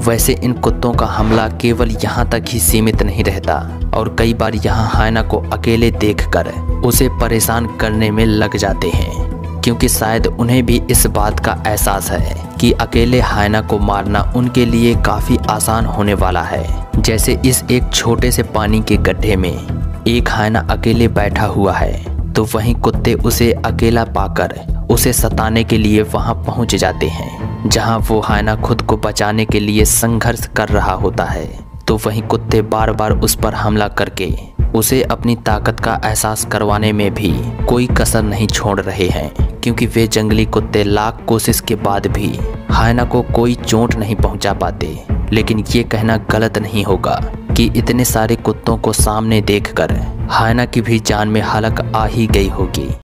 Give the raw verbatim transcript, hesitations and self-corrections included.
वैसे इन कुत्तों का हमला केवल यहाँ तक ही सीमित नहीं रहता और कई बार यहाँ हायना को अकेले देखकर उसे परेशान करने में लग जाते हैं, क्योंकि शायद उन्हें भी इस बात का एहसास है कि अकेले हायना को मारना उनके लिए काफ़ी आसान होने वाला है। जैसे इस एक छोटे से पानी के गड्ढे में एक हायना अकेले बैठा हुआ है, तो वहीं कुत्ते उसे अकेला पाकर उसे सताने के लिए वहां पहुंच जाते हैं, जहां वो हायना खुद को बचाने के लिए संघर्ष कर रहा होता है। तो वहीं कुत्ते बार बार उस पर हमला करके उसे अपनी ताकत का एहसास करवाने में भी कोई कसर नहीं छोड़ रहे हैं, क्योंकि वे जंगली कुत्ते लाख कोशिश के बाद भी हायना को कोई चोट नहीं पहुंचा पाते। लेकिन ये कहना गलत नहीं होगा कि इतने सारे कुत्तों को सामने देखकर हायना की भी जान में हलक आ ही गई होगी।